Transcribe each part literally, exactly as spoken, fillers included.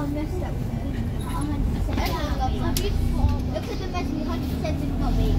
I messed up with it. one hundred percent. Everyone loves it. Look at the message, one hundred percent did not make.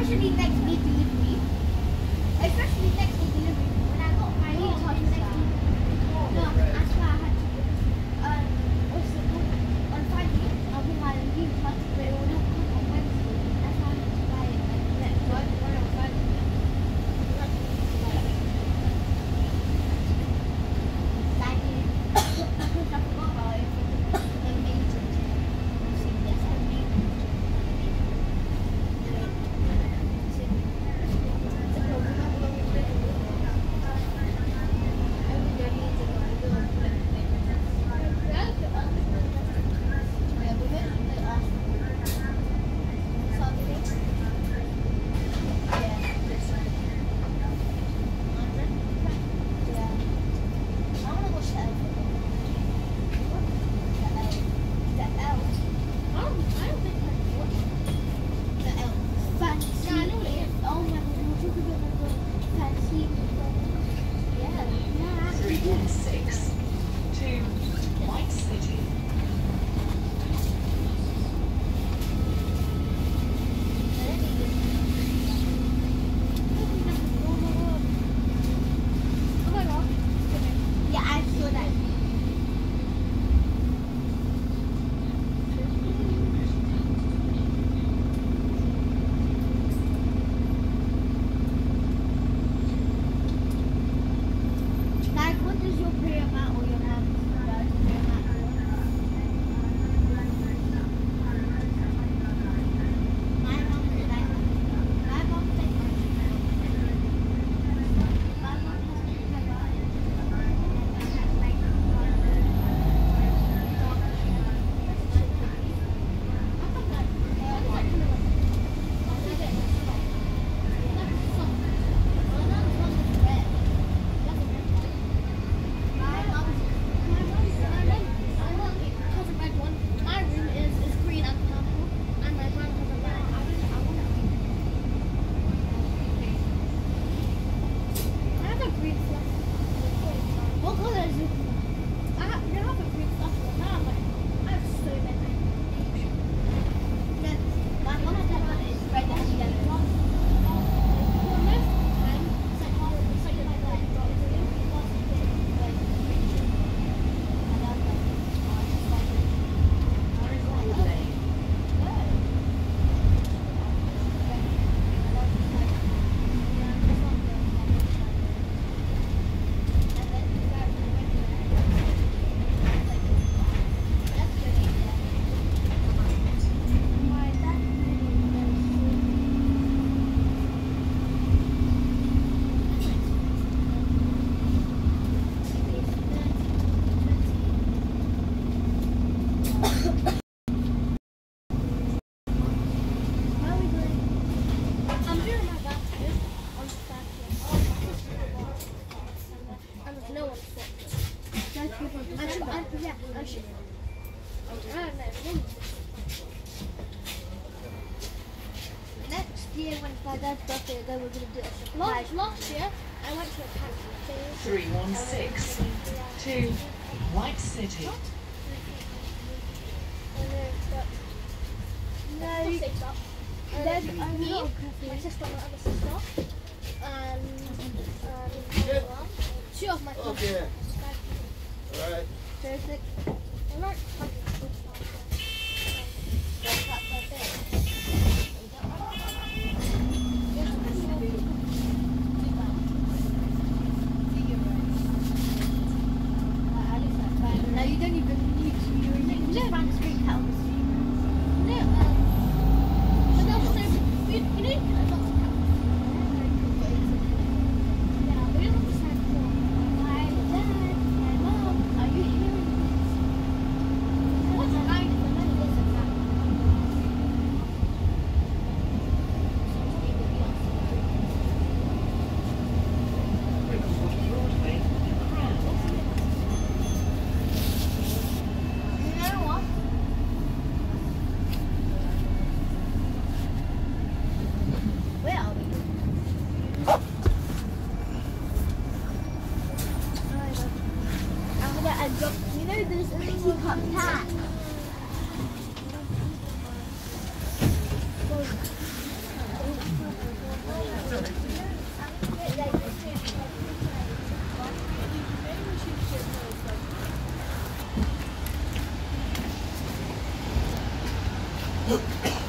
especially next day delivery. Especially next day delivery. When I got my leave charge next day. No, that's why I had to. Um, what's it called? On Friday, I'll put my leave charge, but it will not come on Wednesday. That's why I had to buy it like next Friday on Friday. Next year, when my dad's birthday, then we're going to do a last, last year, I went to a camp. three one six two White City. No, you there's me, my sister, my other sister, and um, two of my cousins. Okay. Alright. Thursday. I'm not No, you don't even need to. You just find a street cat on the street. no, um, but they'll say, we, you know, you can adopt a cat. Yeah, we don't understand. My dad, my mom, are you hearing this? Thank you.